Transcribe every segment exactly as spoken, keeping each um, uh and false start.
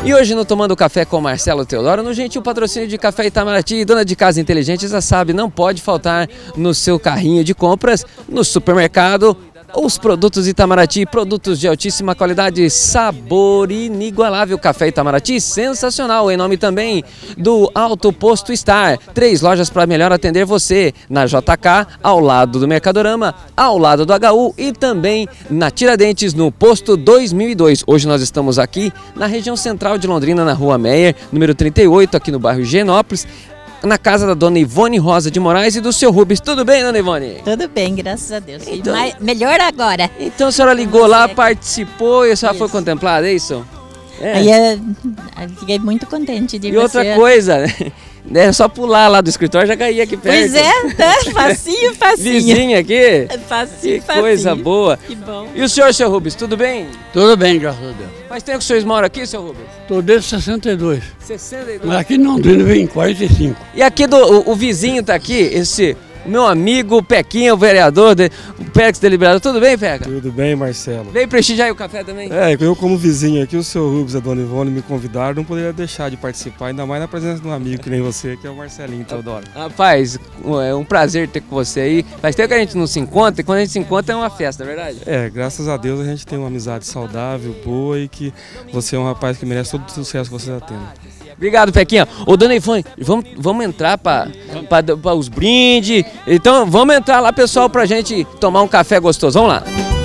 E hoje no Tomando Café com Marcelo Teodoro, no gentil patrocínio de Café Itamaraty, dona de casa inteligente já sabe, não pode faltar no seu carrinho de compras, no supermercado, os produtos Itamaraty, produtos de altíssima qualidade, sabor inigualável. Café Itamaraty, sensacional, em nome também do Alto Posto Star. Três lojas para melhor atender você, na J K, ao lado do Mercadorama, ao lado do H U e também na Tiradentes, no Posto dois mil e dois. Hoje nós estamos aqui na região central de Londrina, na Rua Meyer, número trinta e oito, aqui no bairro Higienópolis, na casa da dona Ivone Rosa de Moraes e do seu Rubens. Tudo bem, dona Ivone? Tudo bem, graças a Deus. Então, Mais, melhor agora. Então a senhora ligou lá, participou e a senhora foi contemplada, é isso? É. Aí eu, eu fiquei muito contente de E você. outra coisa, é só pular lá do escritório, já caía aqui perto. Pois é, tá? Facinho, facinho. Vizinha aqui? Facinho, Que facinho. coisa boa. Que bom. E o senhor, seu Rubens, tudo bem? Tudo bem, graças a Deus. Faz tempo que o senhor mora aqui, seu Rubens? Estou desde sessenta e dois. sessenta e dois. Mas aqui em Londrina vem quarenta e cinco. E aqui do, o, o vizinho tá aqui, esse meu amigo Pequinha, o vereador, de, o Pex deliberado. Tudo bem, Peca? Tudo bem, Marcelo. Veio prestigiar aí o café também? É, eu como vizinho aqui, o seu Rubens e a dona Ivone me convidaram, não poderia deixar de participar, ainda mais na presença de um amigo que nem você, que é o Marcelinho Teodoro. Rapaz, é um prazer ter com você aí. Faz tempo que a gente não se encontra e quando a gente se encontra é uma festa, não é verdade? É, graças a Deus a gente tem uma amizade saudável, boa e que você é um rapaz que merece todo o sucesso que você está tendo. Obrigado, Pequinha. Ô, dona Ivone, vamos, vamos entrar para os brindes. Então, vamos entrar lá, pessoal, pra gente tomar um café gostoso. Vamos lá.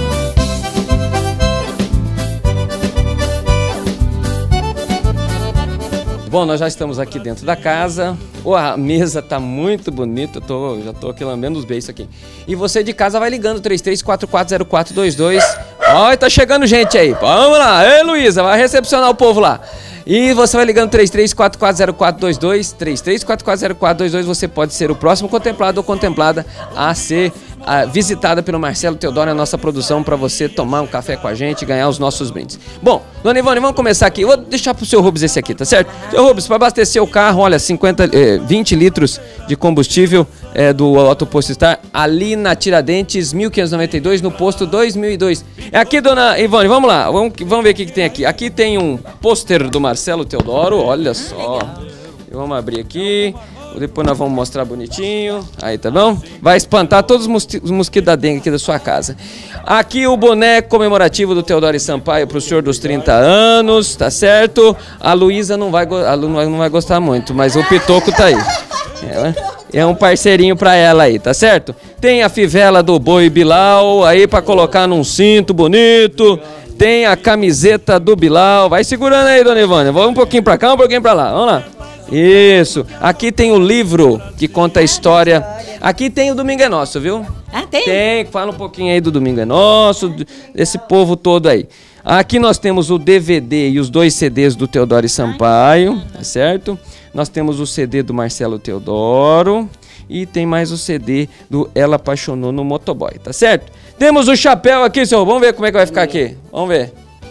Bom, nós já estamos aqui dentro da casa. Oh, a mesa tá muito bonita, eu tô, já tô aqui lambendo os beijos aqui. E você de casa vai ligando, três três quatro quatro zero quatro dois dois. Ó, tá chegando gente aí. Vamos lá, ei, Luísa, vai recepcionar o povo lá. E você vai ligando três três quatro quatro zero quatro dois dois, três três quatro quatro zero quatro dois dois, você pode ser o próximo contemplado ou contemplada a ser a, visitada pelo Marcelo Teodoro, a nossa produção, para você tomar um café com a gente e ganhar os nossos brindes. Bom, dona Ivone, vamos começar aqui. Eu vou deixar pro seu Rubens esse aqui, tá certo? Seu Rubens, para abastecer o carro, olha, cinquenta, eh, vinte litros de combustível eh, do Alto Posto Star, ali na Tiradentes, mil quinhentos e noventa e dois, no posto dois mil e dois. É aqui, dona Ivone, vamos lá, vamos, vamos ver o que, que tem aqui. Aqui tem um pôster do Marcelo Teodoro, olha só. Vamos abrir aqui. Depois nós vamos mostrar bonitinho. Aí, tá bom? Vai espantar todos os mosquitos da dengue aqui da sua casa. Aqui o boneco comemorativo do Teodoro Sampaio pro senhor dos trinta anos, tá certo? A Luísa não vai, a Lu não vai gostar muito, mas o Pitoco tá aí. É, é um parceirinho pra ela aí, tá certo? Tem a fivela do Boi Bilal aí pra colocar num cinto bonito. Tem a camiseta do Bilal. Vai segurando aí, dona Ivone. Vamos um pouquinho pra cá, um pouquinho pra lá. Vamos lá. Isso. Aqui tem o livro que conta a história. Aqui tem o Domingo é Nosso, viu? Ah, tem? Tem. Fala um pouquinho aí do Domingo é Nosso, desse povo todo aí. Aqui nós temos o D V D e os dois C Ds do Teodoro Sampaio, tá certo? Nós temos o C D do Marcelo Teodoro e tem mais o C D do Ela Apaixonou no Motoboy, tá certo? Temos o chapéu aqui, senhor. Vamos ver como é que vai ficar aqui. Vamos ver.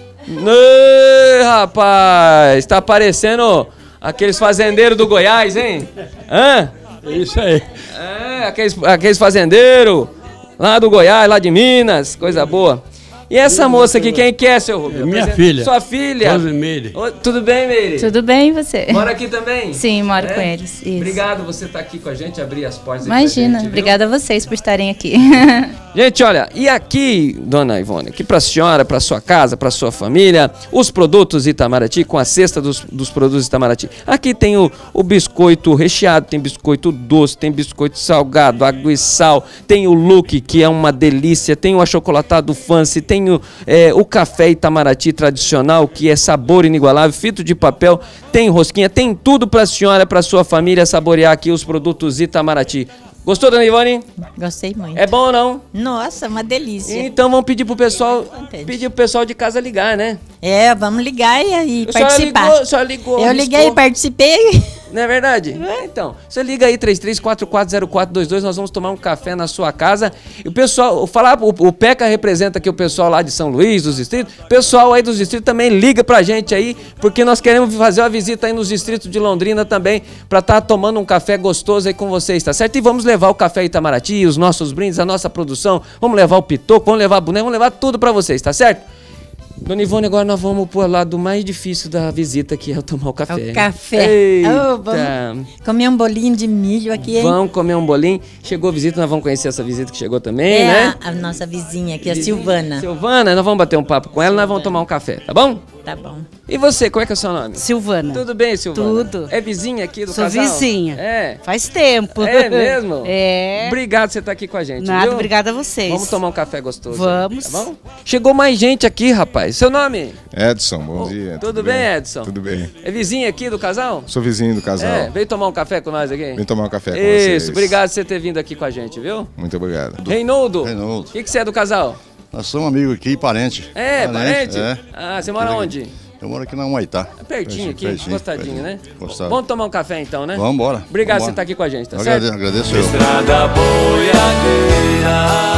Ei, rapaz, tá parecendo aqueles fazendeiros do Goiás, hein? Hã? É isso aí. É, aqueles, aqueles fazendeiros lá do Goiás, lá de Minas, coisa boa. E essa moça aqui, quem que é, seu Rubens? É minha filha. Sua filha? Rosemeire. Ô, tudo bem, Meire? Tudo bem, e você? Mora aqui também? Sim, moro É? com eles. Isso. Obrigado você estar aqui com a gente, abrir as portas. Imagina, gente, obrigada a vocês por estarem aqui. Gente, olha, e aqui, dona Ivone, aqui para a senhora, para sua casa, para sua família, os produtos Itamaraty, com a cesta dos, dos produtos Itamaraty. Aqui tem o, o biscoito recheado, tem biscoito doce, tem biscoito salgado, água e sal, tem o Look, que é uma delícia, tem o achocolatado Fancy, tem o, é, o café Itamaraty tradicional, que é sabor inigualável, fito de papel, tem rosquinha, tem tudo para a senhora, para sua família saborear aqui os produtos Itamaraty. Gostou, dona Ivone? Gostei muito. É bom ou não? Nossa, uma delícia. Então vamos pedir pro pessoal, Contente. pedir pro pessoal de casa ligar, né? É, vamos ligar e, e A senhora participar. ligou, a senhora ligou, Eu arriscou. liguei, participei. Não é verdade? É. Então, você liga aí três três quatro quatro zero quatro dois dois, nós vamos tomar um café na sua casa. E o pessoal, falar, o, o Peca representa aqui o pessoal lá de São Luís, dos distritos. O pessoal aí dos distritos também liga pra gente aí, porque nós queremos fazer uma visita aí nos distritos de Londrina também, pra estar tá tomando um café gostoso aí com vocês, tá certo? E vamos levar o café Itamaraty, os nossos brindes, a nossa produção, vamos levar o pitoco, vamos levar a boneca, vamos levar tudo pra vocês, tá certo? Dona Ivone, agora nós vamos pro lado mais difícil da visita, que é tomar o café. O café. Eita. Oh, vamos comer um bolinho de milho aqui, hein? Vamos comer um bolinho. Chegou a visita, nós vamos conhecer essa visita que chegou também, é né? a, a nossa vizinha aqui, a Vizinha, Silvana. Silvana, nós vamos bater um papo com ela e nós vamos tomar um café, tá bom? Tá bom. E você, como é que é o seu nome? Silvana. Tudo bem, Silvana? Tudo. É vizinha aqui do Sou casal? vizinha. É. Faz tempo. É mesmo? É. Obrigado por você estar aqui com a gente, Nada, viu? obrigada a vocês. Vamos tomar um café gostoso. Vamos. Tá bom? Chegou mais gente aqui, rapaz. Seu nome? Edson, bom dia. Tudo, bem, Edson? Tudo bem. É vizinha aqui do casal? Sou vizinho do casal. É, veio tomar um café com nós aqui? Vim tomar um café com Isso, vocês. obrigado por você ter vindo aqui com a gente, viu? Muito obrigado. Reinaldo. Reinaldo. O que, que você é do casal? Nós somos amigos aqui, parente. É, parente? É. Ah, você mora onde? Eu moro aqui na Humaitá. É pertinho aqui, pertinho, encostadinho, pertinho. né? Encostado. Vamos tomar um café então, né? Vamos embora. Obrigado por Vambora. você estar aqui com a gente, tá Eu certo? agradeço, agradeço eu. Estrada boiadeira,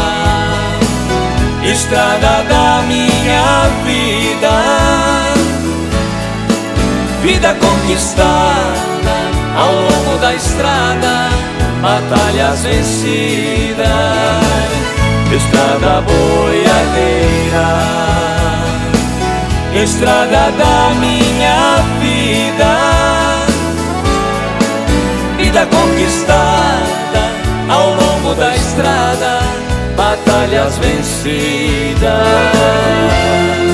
estrada da minha vida, vida conquistada ao longo da estrada, batalhas vencidas. Estrada boiadeira, estrada da minha vida, vida conquistada ao longo da estrada, batalhas vencidas.